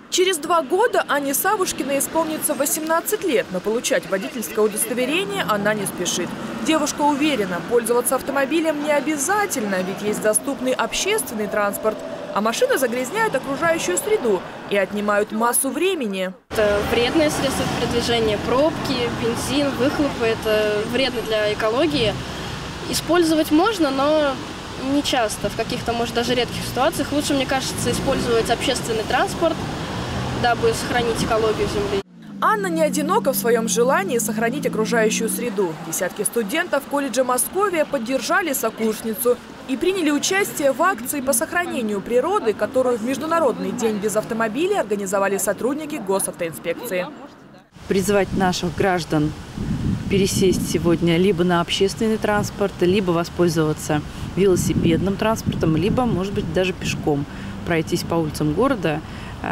Через 2 года Анне Савушкиной исполнится 18 лет, но получать водительское удостоверение она не спешит. Девушка уверена, пользоваться автомобилем не обязательно, ведь есть доступный общественный транспорт. А машины загрязняют окружающую среду и отнимают массу времени. Это вредное средство передвижения, пробки, бензин, выхлопы. Это вредно для экологии. Использовать можно, но не часто. В каких-то, может, даже редких ситуациях лучше, мне кажется, использовать общественный транспорт, дабы сохранить экологию Земли. Анна не одинока в своем желании сохранить окружающую среду. Десятки студентов колледжа Московия поддержали сокурсницу и приняли участие в акции по сохранению природы, которую в Международный день без автомобиля организовали сотрудники госавтоинспекции. Призывать наших граждан пересесть сегодня либо на общественный транспорт, либо воспользоваться велосипедным транспортом, либо, может быть, даже пешком пройтись по улицам города,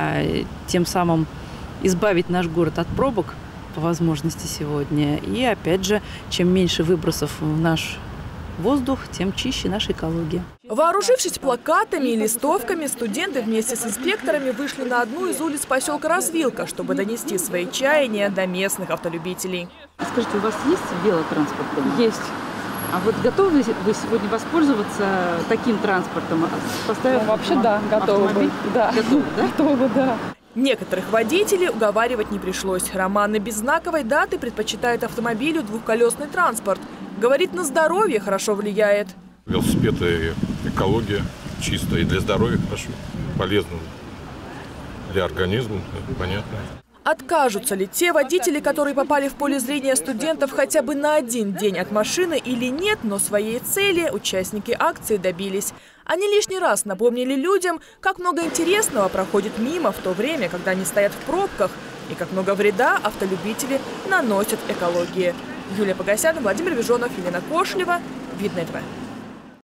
тем самым избавить наш город от пробок по возможности сегодня. И опять же, чем меньше выбросов в наш воздух, тем чище наша экология. Вооружившись плакатами и листовками, студенты вместе с инспекторами вышли на одну из улиц поселка Развилка, чтобы донести свои чаяния до местных автолюбителей. Скажите, у вас есть велотранспорт? Есть. А вот готовы вы сегодня воспользоваться таким транспортом? Вообще да, готовы. Да. Готовы, да. Некоторых водителей уговаривать не пришлось. Романа без знаковой даты предпочитает автомобилю двухколесный транспорт. Говорит, на здоровье хорошо влияет. Велосипед и экология чисто, и для здоровья хорошо, полезно для организма, понятно. Откажутся ли те водители, которые попали в поле зрения студентов хотя бы на один день от машины или нет, но своей цели участники акции добились. Они лишний раз напомнили людям, как много интересного проходит мимо в то время, когда они стоят в пробках, и как много вреда автолюбители наносят экологии. Юлия Погосян, Владимир Вижонов, Елена Кошлева. Видное ТВ.